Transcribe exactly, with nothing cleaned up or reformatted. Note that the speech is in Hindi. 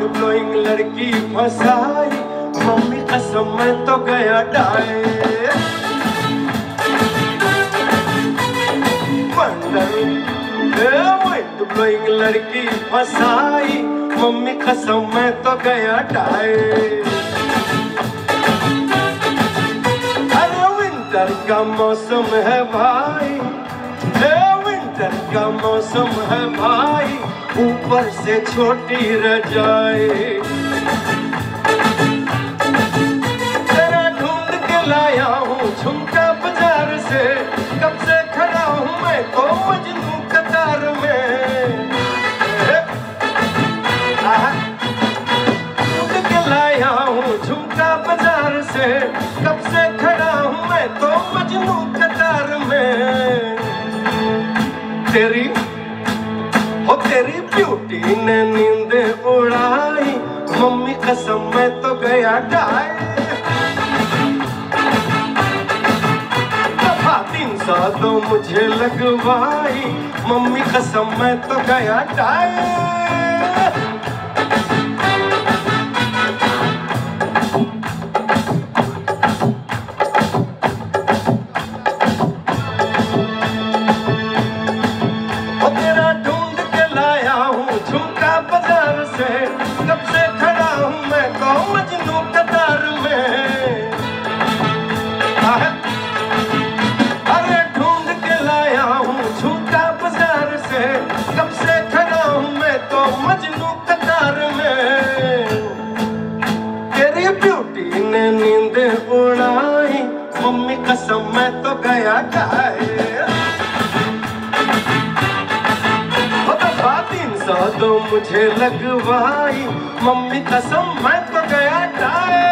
ब्लोइंग लड़की फंसाई, मम्मी कसम मैं तो गया डाए। विंड ब्लोइंग लड़की फंसाई, मम्मी कसम मैं तो गया डाए। अरे विंटर का मौसम है भाई, विंटर का मौसम है भाई, ऊपर से छोटी रजाई। तेरा ढूंढ के लाया हूँ झुमका बाजार से, कब से खड़ा हूँ मैं तो मजनू कतार में। ढूंढ के लाया हूँ झुमका बाजार से, कब से खड़ा हूँ मैं तो मजनू कतार में। तेरी हो तेरी ब्यूटी ने नींद उड़ाई, मम्मी कसम मैं तो गया डाए। दफा तीन सौ तो मुझे लगवाई, मम्मी कसम मैं तो गया डाए। झुमका बाजार से, कब से खड़ा हूँ मैं तो मजनू कतार में। अरे ढूंढ के लाया हूँ झुमका बाजार से, कब से खड़ा हूँ मैं तो मजनू कतार में। तेरी ब्यूटी ने नींद उड़ाई, मम्मी कसम मैं तो गया डाए। तो मुझे लगवाई, मम्मी कसम मैं तो गया डाए।